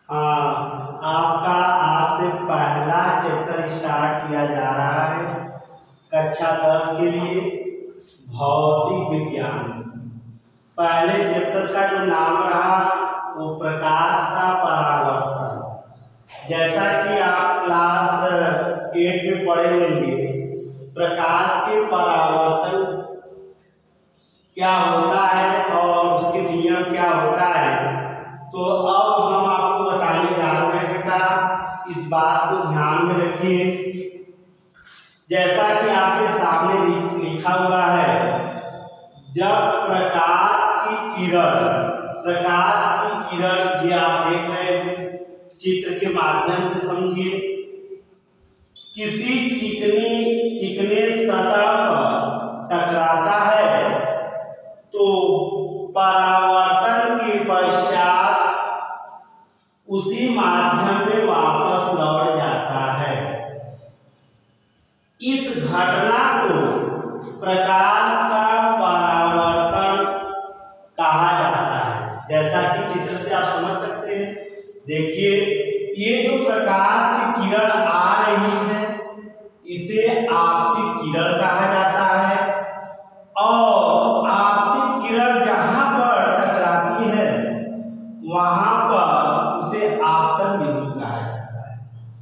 आपका आज से पहला चैप्टर स्टार्ट किया जा रहा है कक्षा 10 के लिए भौतिक विज्ञान। पहले चैप्टर का जो नाम रहा वो प्रकाश का परावर्तन। जैसा कि आप क्लास 8 में पढ़े होंगे, प्रकाश के परावर्तन क्या होता है और उसके नियम क्या होता है। तो अब हम आपको बताने जा रहे हैं बेटा, इस बात को ध्यान में रखिए। जैसा कि आपके सामने लिखा हुआ है, जब प्रकाश की किरण ये आप देख रहे हैं, चित्र के माध्यम से समझिए। किसी चिकने सतह पर टकराता है तो परावर्तन के पश्चात उसी माध्यम में वापस लौट जाता है। इस घटना को प्रकाश का परावर्तन कहा जाता है। जैसा कि चित्र से आप समझ सकते हैं, देखिए ये जो प्रकाश की किरण आ रही है इसे आपतित किरण कहा जाता है, और आपतित किरण जहां पर टकराती है वहां पर उसे आपतन बिंदु कहा जाता है।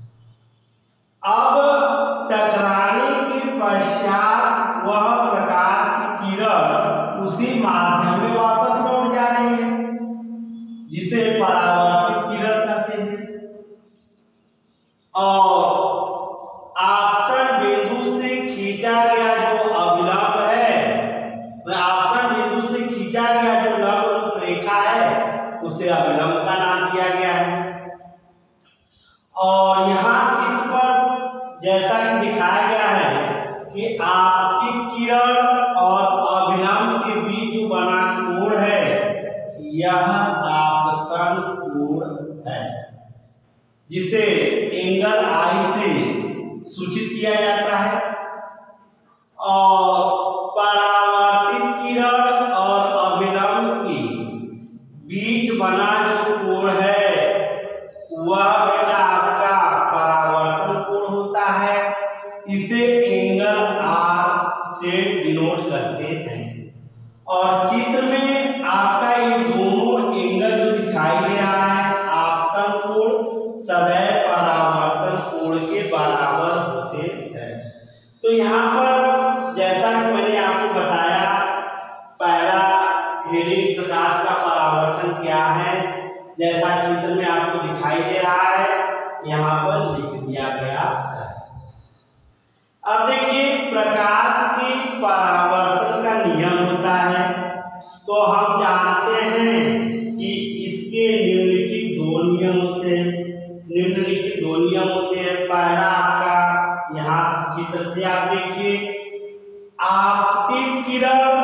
अब टकराने के पश्चात वह प्रकाश की किरण उसी माध्यम में वापस लौट जा रही है, जिसे परावर्तित किरण कहते हैं। और आपतन बिंदु से खींचा गया जो अभिलंब है, वह आपतन बिंदु से खींचा गया जो लंब रेखा है उसे अभिलंब का नाम दिया गया है। और यहाँ चित्र पर जैसा कि दिखाया गया है कि आपतित किरण और अभिलंब के बीच जो बना कोण है यह आपतन कोण है, जिसे एंगल आई से सूचित किया जाता है। और परावर्तित किरण और अभिलंब के बीच बना जो कोण है वह बेटा आपका परावर्तन कोण होता है। इसे एंगल आर से डिनोट करते हैं। और चित्र में आपका ये दोनों एंगल जो दिखाई दे रहा है, आपतन कोण सदैव परावर्तन कोण के बराबर होते हैं। तो यहाँ पर जैसा कि मैंने आपको बताया, पहला हेडिंग प्रकाश का परावर्तन क्या है, जैसा चित्र में आपको दिखाई दे रहा है यहाँ पर लिख दिया गया है। अब देखिए, प्रकाश की परावर्तन का नियम होता है। तो हम जानते हैं कि इसके निम्नलिखित दो नियम होते हैं। पहला आपका यहाँ चित्र से आप देखिए, आपतित किरण,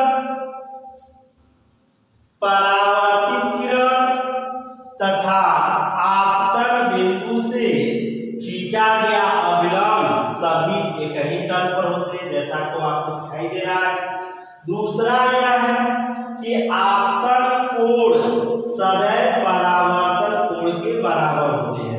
परावर्तित किरण तथा आपतन बिंदु से खींचा गया अभिलंब सभी एक ही तल पर होते हैं, जैसा को आपको दिखाई दे रहा है। दूसरा यह है कि आपतन कोण सदैव परावर्तन कोण के बराबर होते हैं।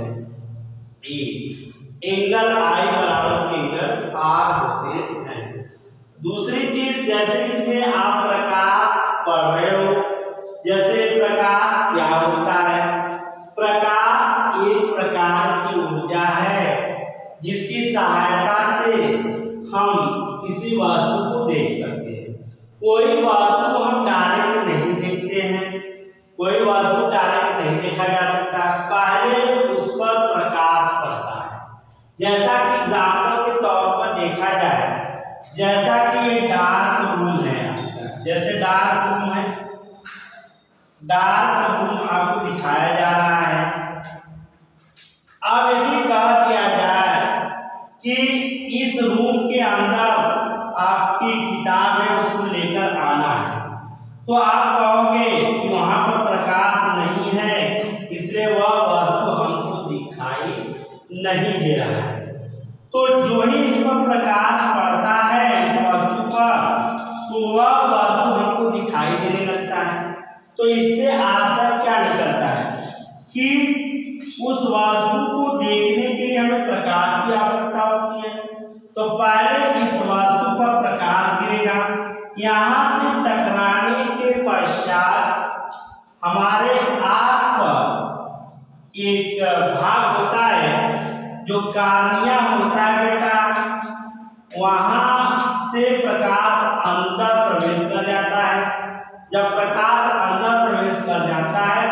एंगल आई बराबर एंगल आर होते हैं। दूसरी चीज, जैसे इसमें आप प्रकाश पढ़ रहे हो, जैसे प्रकाश क्या होता है। प्रकाश एक प्रकार की ऊर्जा है जिसकी सहायता से हम किसी वस्तु को देख सकते हैं। कोई वस्तु हम डायरेक्ट नहीं देखते हैं, कोई वस्तु डायरेक्ट नहीं देखा जा सकता, पहले उस पर प्रकाश पड़ता है। जैसा कि एग्जाम्पल के तौर पर देखा जाए, जैसा कि ये डार्क रूम है, जैसे डार्क रूम है, डार्क रूम आपको दिखाया जा रहा है। अब यदि कह दिया जाए कि इस रूम के अंदर आपकी किताब है, उसको लेकर आना है, तो आप कहोगे कि वहां पर प्रकाश नहीं है, इसलिए वह वस्तु हमको दिखाई नहीं दे रहा है। तो जो ही इस पर प्रकाश पड़ता है इस वस्तु पर, तो वह वस्तु हमको दिखाई देने लगता है। तो इससे आशय क्या निकलता है कि उस वस्तु को देखने के लिए हमें प्रकाश की आवश्यकता होती है। तो पहले इस वस्तु पर प्रकाश गिरेगा, यहाँ से टकराने के पश्चात हमारे आँख पर एक भाग होता है जो कार्निया होता है बेटा, वहां से प्रकाश अंदर प्रवेश कर जाता है। जब प्रकाश अंदर प्रवेश कर जाता है